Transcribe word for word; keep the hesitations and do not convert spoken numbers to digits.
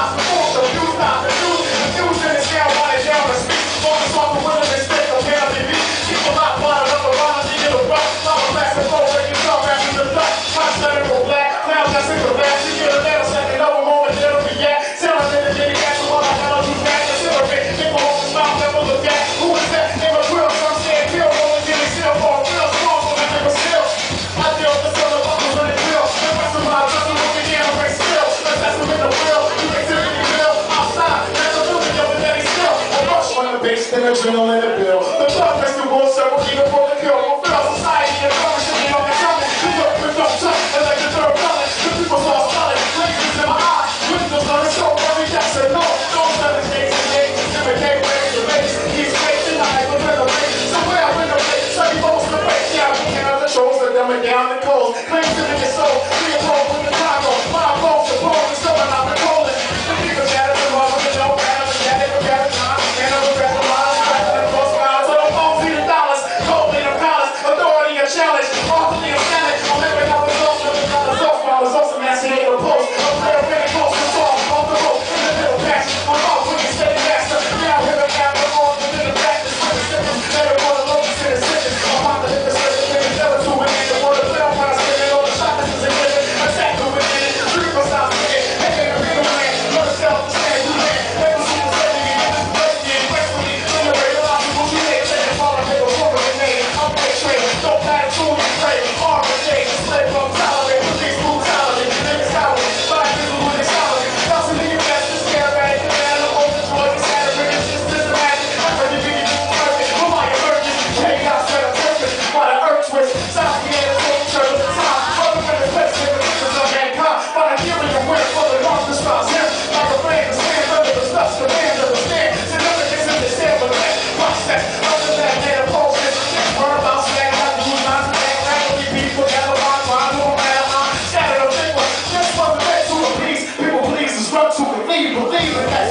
And adrenaline in the bill. The blood makes the world circle, even for the kill. We'll fill society and commerce should be on the coming. The look with no touch, and like the third color. The people saw stunning, lasers in my eyes. Windows on the show, every jack said no. Don't tell the days and days, never came away the base. He's fake tonight, but we're the race. Somewhere I win the race, so he goes the race. Yeah, we can't have the trolls, but them and down the coals. Claims to be your soul, be a pro with the time goes. My goals, the pro is going out the colon. The people that are the love of the no matter, but yeah, they forget the time, and I regret the line. Challenge, awfully astounded. I'll never have results from the dollar results. My results are massive in a post. I'm player very close to fall off the rope in the middle patch. I'm off with a steady master. Now here I am, I'm off the middle practice. With the symptoms, better for the locals in the sentence. I'm on the hip and slip, and it's never too winning. The word of play, I'm trying to spin it all the shot. This is a given. Attack the winning. Three for stop spinning. Hey, baby, read the land. Learn to sell the stand. You land. Never see the steady. You get this break. You impress with me. In the radio, I'm people you hate. Take it, follow me. Before we get made. I'm great trade. Don't matter. Believe it.